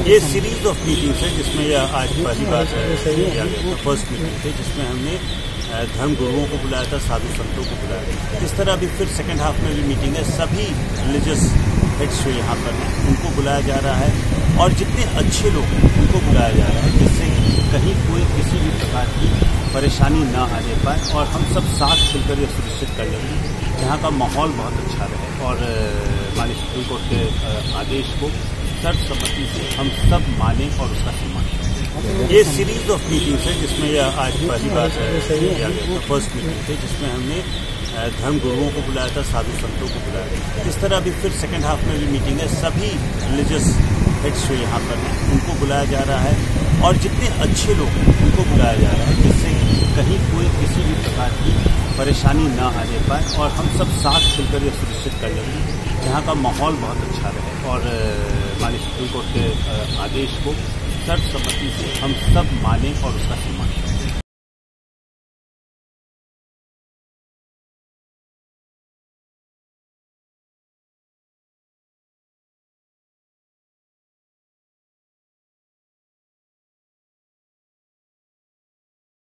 ये series of meetings है जिसमें यह आज पहली बार किया गया था। फर्स्ट मीटिंग थी जिसमें हमने धर्म गुरुओं को बुलाया था, साधु संतों को बुलाया था। इस तरह अभी फिर सेकेंड हाफ में भी मीटिंग है। सभी रिलीजियस हेड्स जो यहाँ पर हैं उनको बुलाया जा रहा है और जितने अच्छे लोग हैं उनको बुलाया जा रहा है, जिससे कहीं कोई किसी भी प्रकार की परेशानी ना आने पाए और हम सब साथ मिलकर ये सुनिश्चित कर लेंगे जहाँ का माहौल बहुत अच्छा रहे और माननीय सुप्रीम कोर्ट के आदेश को सर्वसम्मति से हम सब माने और उसका सम्मान करें। ये सीरीज ऑफ मीटिंग्स है जिसमें यह आज पहली बार किया गया था। फर्स्ट मीटिंग थी जिसमें हमने धर्म गुरुओं को बुलाया था, साधु संतों को बुलाया था। इस तरह अभी फिर सेकेंड हाफ में भी मीटिंग है। सभी रिलीजियस हेड्स जो यहाँ पर हैं उनको बुलाया जा रहा है और जितने अच्छे लोग हैं उनको बुलाया जा रहा है, जिससे कहीं कोई किसी भी प्रकार की परेशानी ना आने पाए और हम सब साथ मिलकर ये सुनिश्चित कर लेंगे जहाँ का माहौल बहुत अच्छा रहे और माननीय सुप्रीम कोर्ट के आदेश को सर्वसम्मति से हम सब माने और उसका सम्मान करें।